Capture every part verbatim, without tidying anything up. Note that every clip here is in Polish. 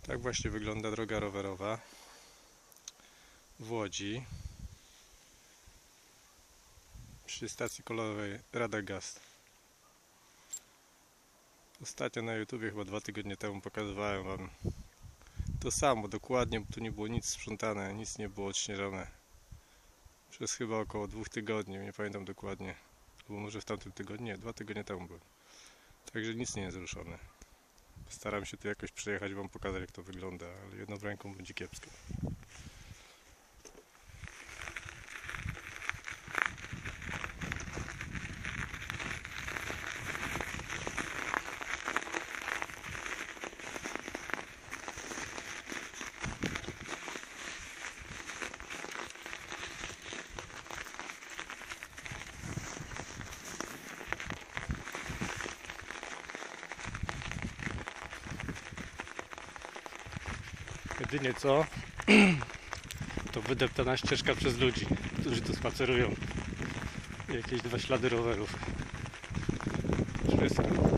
Tak właśnie wygląda droga rowerowa w Łodzi przy stacji kolejowej Radagast. Ostatnio na YouTubie, chyba dwa tygodnie temu, pokazywałem wam to samo dokładnie, bo tu nie było nic sprzątane, nic nie było odśnieżone przez chyba około dwóch tygodni, nie pamiętam dokładnie, albo może w tamtym tygodniu, nie, dwa tygodnie temu byłem. Także nic nie jest ruszone. Staram się tu jakoś przejechać, wam pokazać, jak to wygląda, ale jedną ręką będzie kiepsko. Jedynie co, to wydeptana ścieżka przez ludzi, którzy tu spacerują. Jakieś dwa ślady rowerów. Wszystko.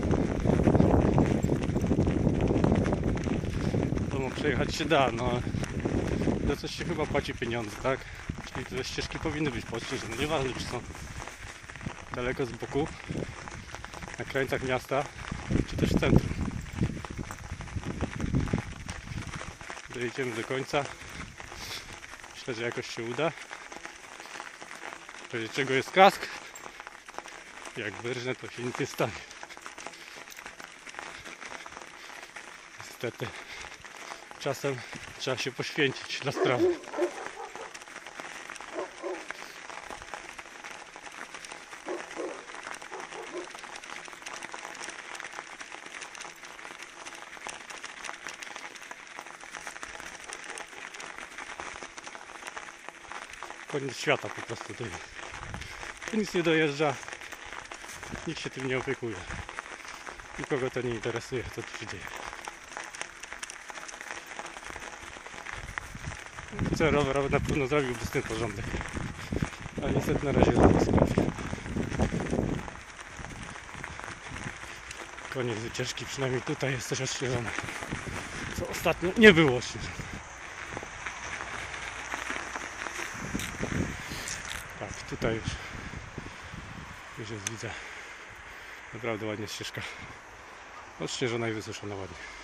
Domu przejechać się da, no ale za coś się chyba płaci pieniądze, tak? Czyli te ścieżki powinny być podśnieżone. Nieważne, czy są daleko z boku, na krańcach miasta, czy też w centrum. Dojedziemy do końca. Myślę, że jakoś się uda. W razie czego jest kask. Jak wyrżnę, to się nic nie stanie. Niestety czasem trzeba się poświęcić dla sprawy. Koniec świata po prostu tu jest. Tu nic nie dojeżdża, nikt się tym nie opiekuje. Nikogo to nie interesuje, co tu się dzieje. Co rower na pewno zrobiłby z tym porządek, ale niestety na razie to sprawi. Koniec wycieczki, przynajmniej tutaj jest coś odświeżone, co ostatnio nie było odświeżone. Tak, tutaj już, już jest, widzę, naprawdę ładnie ścieżka odśnieżona i wysuszona ładnie.